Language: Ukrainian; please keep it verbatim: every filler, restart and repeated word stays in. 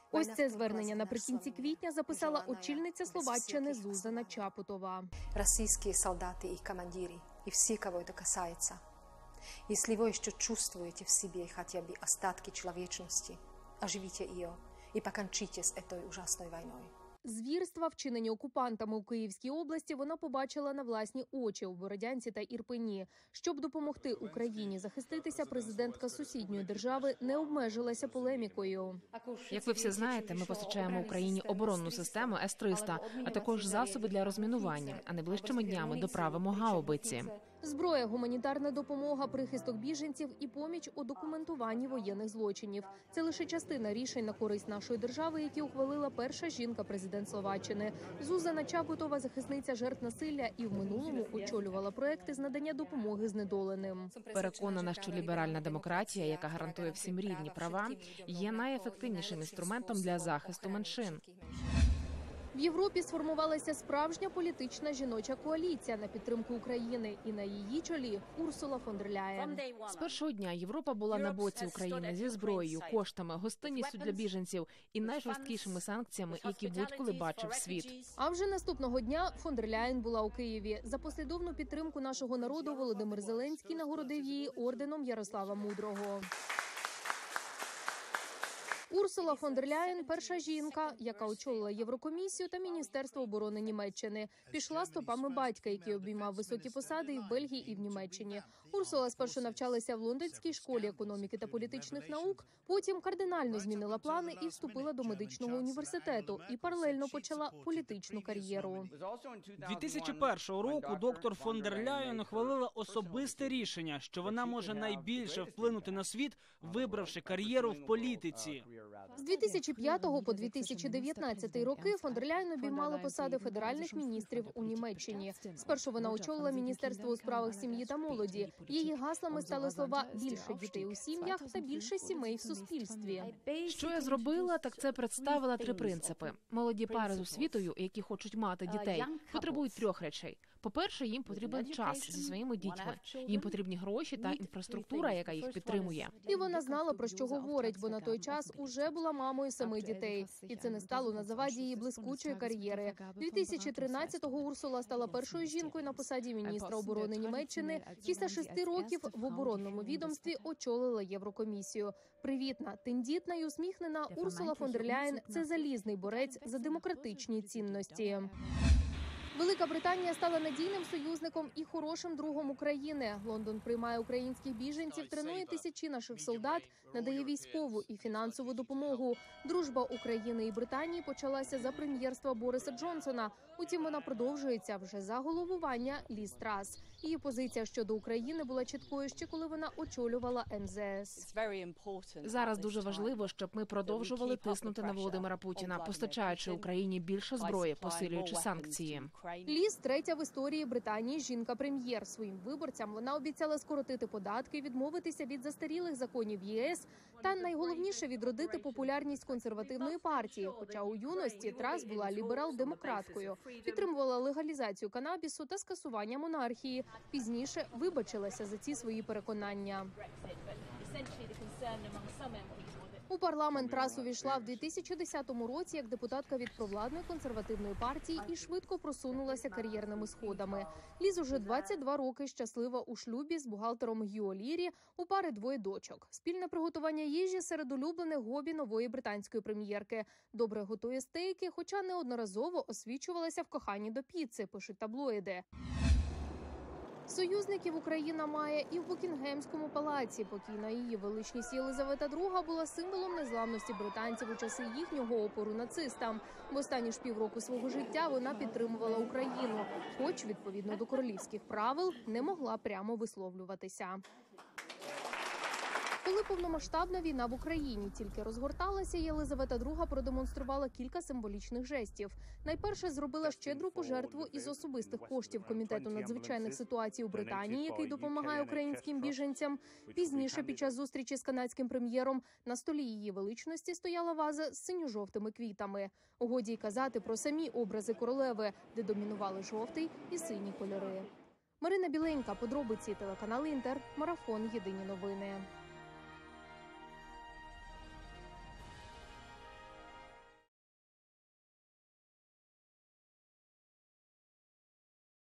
Ось це звернення наприкінці квітня записала очільниця Словаччини Зузана Чапутова. Російські солдати і командири, і всі, кого це касається. Если вы еще чувствуете в себе хотя бы остатки человечности, оживите ее и покончите с этой ужасной войной. Звірства, вчинені окупантами у Київській області, вона побачила на власні очі у Бородянці та Ірпені. Щоб допомогти Україні захиститися, президентка сусідньої держави не обмежилася полемікою. Як ви всі знаєте, ми постачаємо Україні оборонну систему С триста, а також засоби для розмінування, а найближчими днями доправимо гаубиці. Зброя, гуманітарна допомога, прихисток біженців і поміч у документуванні воєнних злочинів. Це лише частина рішень на користь нашої держави, які ухвалила перша жінка-президент Словаччини. Зузана Чапутова – захисниця жертв насилля і в минулому очолювала проекти з надання допомоги знедоленим. Переконана, що ліберальна демократія, яка гарантує всім рівні права, є найефективнішим інструментом для захисту меншин. В Європі сформувалася справжня політична жіноча коаліція на підтримку України. І на її чолі Урсула фон дер Ляєн. З першого дня Європа була на боці України зі зброєю, коштами, гостинністю для біженців і найжорсткішими санкціями, які будь-коли бачив світ. А вже наступного дня фон дер Ляєн була у Києві. За послідовну підтримку нашого народу Володимир Зеленський нагородив її орденом Ярослава Мудрого. Урсула фон дер Ляєн – перша жінка, яка очолила Єврокомісію та Міністерство оборони Німеччини. Пішла стопами батька, який обіймав високі посади і в Бельгії, і в Німеччині. Урсула спершу навчалася в Лондонській школі економіки та політичних наук, потім кардинально змінила плани і вступила до медичного університету. І паралельно почала політичну кар'єру. дві тисячі першого року доктор фон дер Ляєн ухвалила особисте рішення, що вона може найбільше вплинути на світ, вибравши кар'єру в політиці. З дві тисячі п'ятого по дві тисячі дев'ятнадцятий роки фон дер Ляєн обіймала посади федеральних міністрів у Німеччині. Спершу вона очолила Міністерство у справах сім'ї та молоді. Її гаслами стали слова «більше дітей у сім'ях» та «більше сімей в суспільстві». Що я зробила, так це представила три принципи. Молоді пари з освітою, які хочуть мати дітей, потребують трьох речей. По-перше, їм потрібен час зі своїми дітьми. Їм потрібні гроші та інфраструктура, яка їх підтримує. І вона знала, про що говорить, бо на той час уже була мамою семи дітей. І це не стало на заваді її блискучої кар'єри. дві тисячі тринадцятого Урсула стала першою жінкою на посаді міністра оборони Німеччини. Після шести років в оборонному відомстві очолила Єврокомісію. Привітна, тендітна й усміхнена Урсула фон дер Ляєн – це залізний борець за демократичні цінності. Велика Британія стала надійним союзником і хорошим другом України. Лондон приймає українських біженців, тренує тисячі наших солдат, надає військову і фінансову допомогу. Дружба України і Британії почалася за прем'єрства Бориса Джонсона. Утім, вона продовжується вже за головування Ліз Трас. Її позиція щодо України була чіткою ще коли вона очолювала ем зе ес. Зараз дуже важливо, щоб ми продовжували тиснути на Володимира Путіна, постачаючи Україні більше зброї, посилюючи санкції. Ліз – третя в історії Британії жінка-прем'єр. Своїм виборцям вона обіцяла скоротити податки, відмовитися від застарілих законів є ес та, найголовніше, відродити популярність консервативної партії. Хоча у юності Трас була ліберал-демократкою. Підтримувала легалізацію канабісу та скасування монархії. Пізніше вибачилася за ці свої переконання. У парламент Трас увійшла в дві тисячі десятому році як депутатка від провладної консервативної партії і швидко просунулася кар'єрними сходами. Ліз уже двадцять два роки щаслива у шлюбі з бухгалтером Гюо Лірі, у пари двоє дочок. Спільне приготування їжі серед улюблених хобі нової британської прем'єрки. Добре готує стейки, хоча неодноразово освічувалася в коханні до піци, пишуть таблоїди. Союзників Україна має і в Букінгемському палаці. Покійна її величність Єлизавета друга була символом незламності британців у часи їхнього опору нацистам. В останні ж півроку свого життя вона підтримувала Україну, хоч, відповідно до королівських правил, не могла прямо висловлюватися. Коли повномасштабна війна в Україні тільки розгорталася, Єлизавета друга продемонструвала кілька символічних жестів. Найперше зробила щедру пожертву із особистих коштів Комітету надзвичайних ситуацій у Британії, який допомагає українським біженцям. Пізніше, під час зустрічі з канадським прем'єром, на столі її величності стояла ваза з синьо-жовтими квітами. Годі й казати про самі образи королеви, де домінували жовтий і синій кольори. Марина Біленька, подробиці, телеканал Інтер, марафон «Єдині новини».